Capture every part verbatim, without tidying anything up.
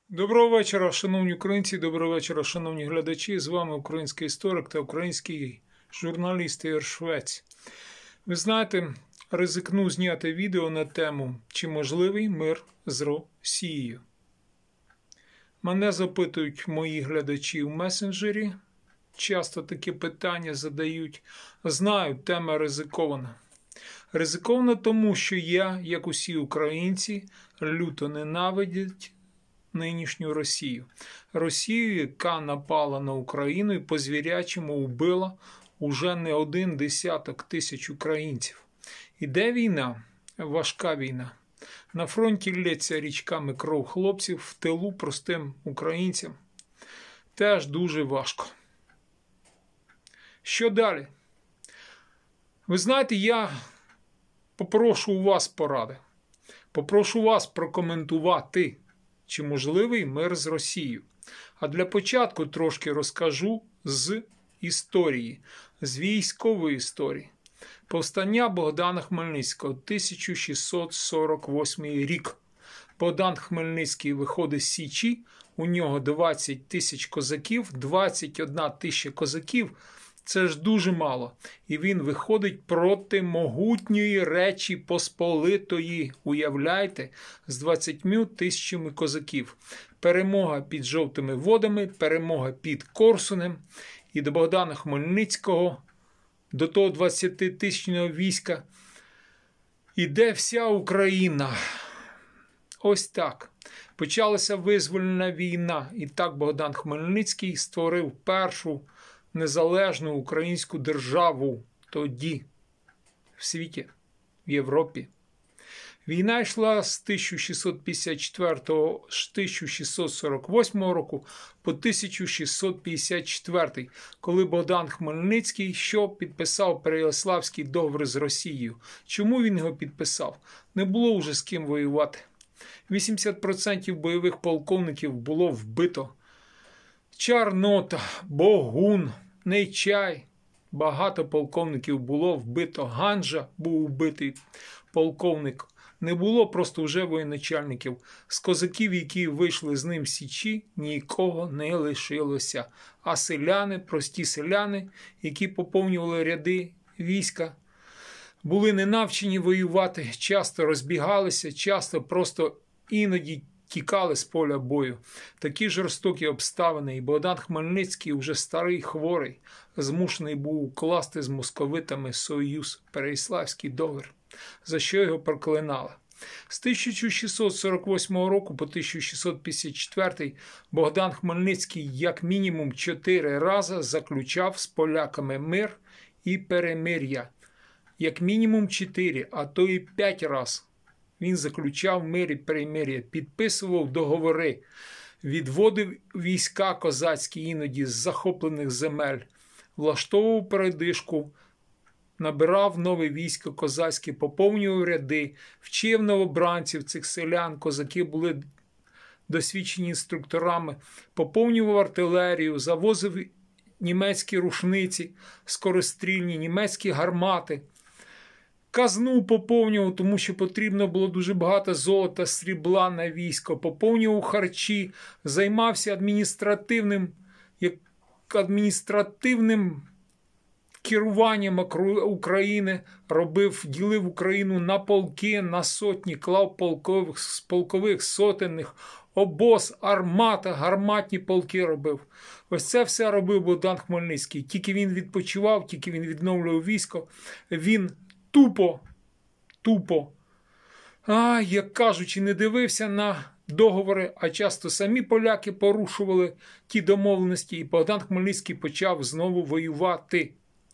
Доброго вечора, шановні українці, доброго вечора, шановні глядачі. З вами український історик та український журналіст Ігор Швець. Ви знаєте, ризикну зняти відео на тему «Чи можливий мир з Росією?». Мене запитують мої глядачі в месенджері, часто такі питання задають. Знаю, тема ризикована. Ризикована тому, що я, як усі українці, люто ненавидять нинішню Росію. Росію, яка напала на Україну і по-звірячому вбила уже не один десяток тисяч українців. Іде війна, важка війна. На фронті лється річками кров хлопців, в тилу простим українцям теж дуже важко. Що далі? Ви знаєте, я попрошу у вас поради. Попрошу вас прокоментувати, чи можливий мир з Росією. А для початку трошки розкажу з історії, з військової історії. Повстання Богдана Хмельницького, тисяча шістсот сорок восьмий рік. Богдан Хмельницький виходить з Січі, у нього двадцять тисяч козаків, двадцять одна тисяча козаків – це ж дуже мало. І він виходить проти могутньої Речі Посполитої, уявляйте, з двадцятьма тисячами козаків. Перемога під Жовтими водами, перемога під Корсунем. І до Богдана Хмельницького, до того двадцятитисячного війська, іде вся Україна. Ось так. Почалася визвольна війна. І так Богдан Хмельницький створив першу незалежну українську державу тоді в світі, в Європі. Війна йшла з тисяча шістсот п'ятдесят четвертого – тисяча шістсот сорок восьмого року по тисяча шістсот п'ятдесят четвертий, коли Богдан Хмельницький що підписав Переяславський договір з Росією. Чому він його підписав? Не було вже з ким воювати. вісімдесят відсотків бойових полковників було вбито. Чарнота, Богун, Нечай, багато полковників було вбито. Ганжа був вбитий полковник. Не було просто вже воєначальників. З козаків, які вийшли з ним з Січі, нікого не лишилося. А селяни, прості селяни, які поповнювали ряди війська, були не навчені воювати, часто розбігалися, часто просто іноді тікали з поля бою. Такі жорстокі обставини, і Богдан Хмельницький, уже старий, хворий, змушений був укласти з московитами союз, Переяславський договір, за що його проклинали. З тисяча шістсот сорок восьмого року по тисяча шістсот п'ятдесят четвертий Богдан Хмельницький як мінімум чотири рази заключав з поляками мир і перемир'я. Як мінімум чотири, а то і п'ять разів. Він заключав мир і перемир'я, підписував договори, відводив війська козацькі іноді з захоплених земель, влаштовував передишку, набирав нове військо козацьке, поповнював ряди, вчив новобранців цих селян, козаки були досвідчені інструкторами, поповнював артилерію, завозив німецькі рушниці, скорострільні, німецькі гармати. Казну поповнював, тому що потрібно було дуже багато золота, срібла на військо, поповнював харчі, займався адміністративним, як адміністративним керуванням України, робив, ділив Україну на полки, на сотні, клав полкових, полкових сотенних, обоз, армата, гарматні полки робив. Ось це все робив Богдан Хмельницький. Тільки він відпочивав, тільки він відновлював військо, він Тупо, тупо, а, як кажучи, не дивився на договори, а часто самі поляки порушували ті домовленості, і Богдан Хмельницький почав знову воювати.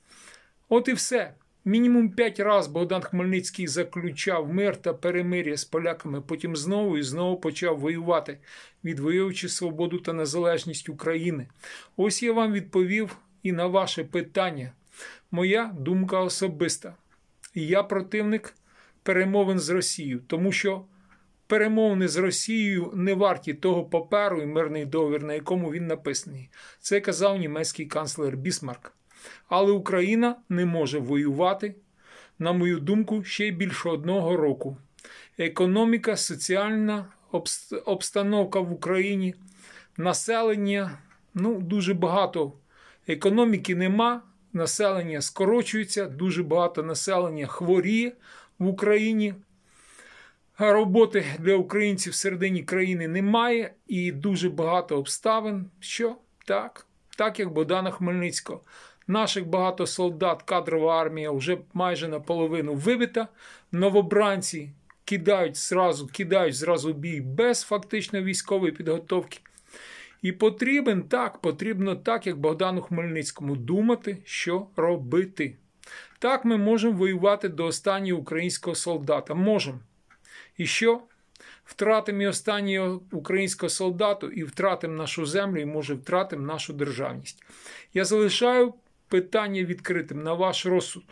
От і все. Мінімум п'ять разів Богдан Хмельницький заключав мир та перемир'я з поляками, потім знову і знову почав воювати, відвоюючи свободу та незалежність України. Ось я вам відповів і на ваше питання. Моя думка особиста. І я противник перемовин з Росією, тому що перемовини з Росією не варті того паперу і мирний договір, на якому він написаний. Це казав німецький канцлер Бісмарк. Але Україна не може воювати, на мою думку, ще й більше одного року. Економіка, соціальна обстановка в Україні, населення, ну, дуже багато економіки нема, населення скорочується, дуже багато населення хворіє в Україні. Роботи для українців всередині країни немає і дуже багато обставин, що так, так як Богдана Хмельницького. Наших багато солдат, кадрова армія вже майже наполовину вибита, новобранці кидають зразу, кидають зразу бій без фактично військової підготовки. І потрібен так, потрібно так, як Богдану Хмельницькому, думати, що робити. Так ми можемо воювати до останнього українського солдата. Можемо. І що? Втратимо і останнього українського солдату, і втратимо нашу землю, і, може, втратимо нашу державність. Я залишаю питання відкритим на ваш розсуд.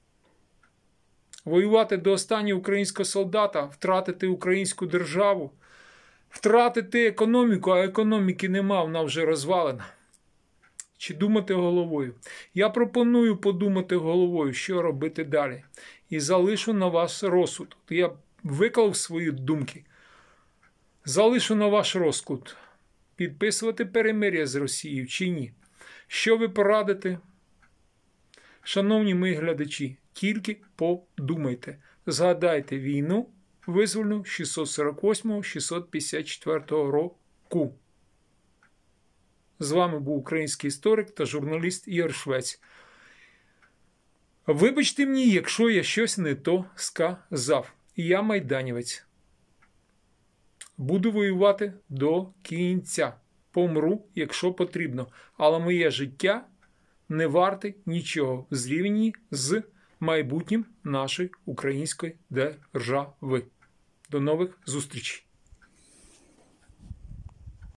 Воювати до останнього українського солдата, втратити українську державу, втратити економіку, а економіки нема, вона вже розвалена. Чи думати головою? Я пропоную подумати головою, що робити далі. І залишу на вас розсуд. Я виклав свої думки. Залишу на ваш розсуд. Підписувати перемир'я з Росією чи ні? Що ви порадите? Шановні мої глядачі, тільки подумайте. Згадайте війну визвольну шістсот сорок восьмого - шістсот п'ятдесят четвертого року. З вами був український історик та журналіст Ігор Швець. Вибачте мені, якщо я щось не то сказав. Я майданівець. Буду воювати до кінця. Помру, якщо потрібно. Але моє життя не варте нічого в зрівнянні з майбутнім нашої української держави. До нових зустрічей.